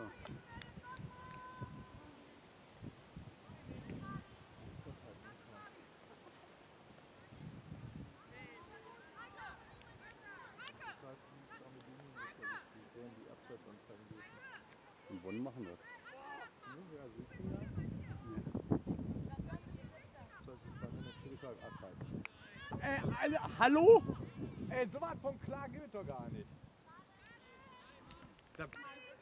ja. Die Abseitsanzeigen dürfen. In Bonn machen das. Ja, siehst du ja. Nee. Solltest dann in der Schwierigkeit abhalten. Hallo? So was von klar geht doch gar nicht. Da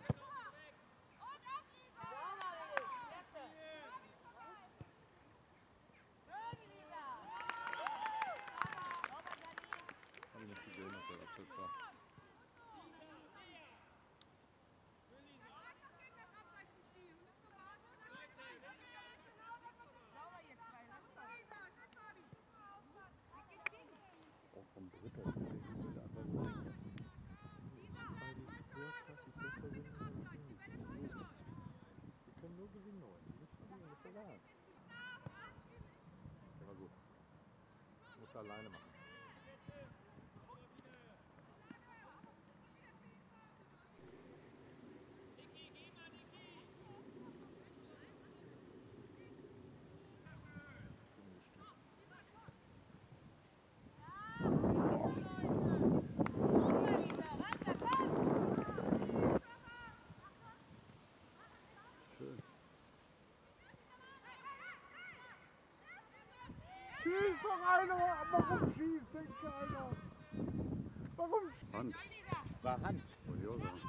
Hab ich nicht gesehen, ob der Abseits war. Auch vom Dritter ist der Jubel einfach so. Weil die höherklassig besser sind als die. Wir können nur gewinnen heute, nicht verlieren, ist egal. Aber gut. Muss er alleine machen. Schön. schießt doch einer! Warum schießt denn keiner? Warum schießt Hand. War Hand. Wollte ich auch sagen.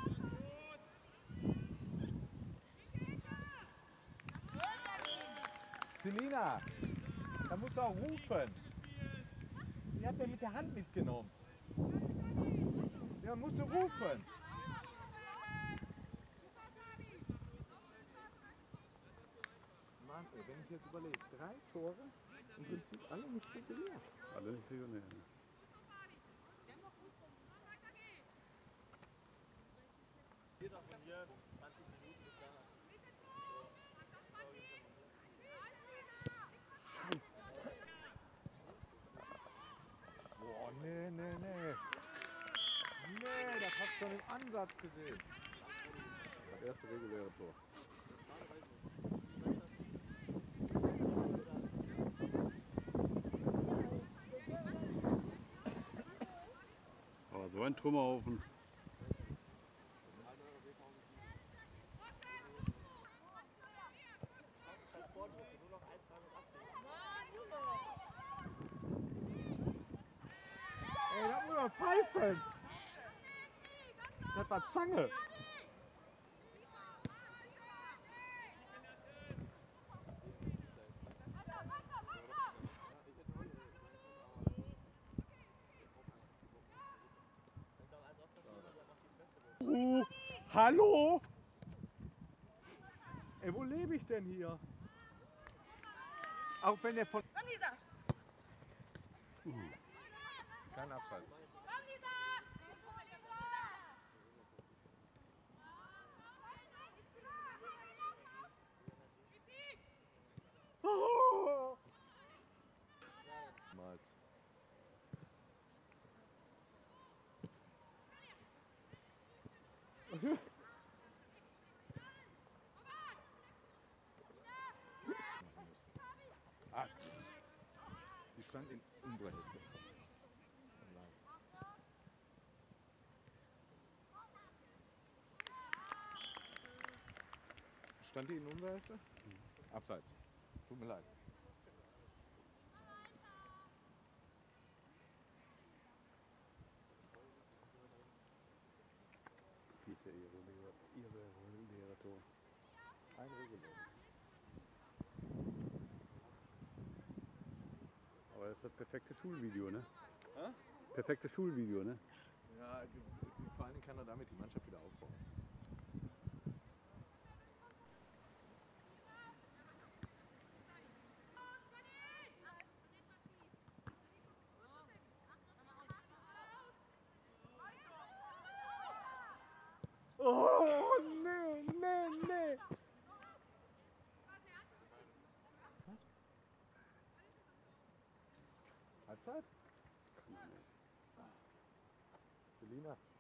Selina, da musst du auch rufen. Die hat er mit der Hand mitgenommen. Ja, musst du rufen. Mann, wenn ich jetzt überlege, 3 Tore, im Prinzip alle nicht regulär. Alle nicht Millionär. Boah, nee. Nee, das hast du schon im Ansatz gesehen. Das erste reguläre Tor. Aber so ein Trümmerhaufen. Ey, das muss man pfeifen. Das war Zange. Hallo? Ey, wo lebe ich denn hier? Auch wenn der von... Kein Abseits. Oh! Mal. Ach, Die stand in unserer Hälfte. Stand die in unserer Hälfte? Abseits. Tut mir leid. Wie ist ja ihre leere Tor. Ein reguläres. Aber das ist das perfekte Schulvideo, ne? Hä? Perfekte Schulvideo, ne? Ja, vor allen Dingen kann er damit die Mannschaft wieder aufbauen. oh nee. Halbzeit? Kann man nicht. Selina.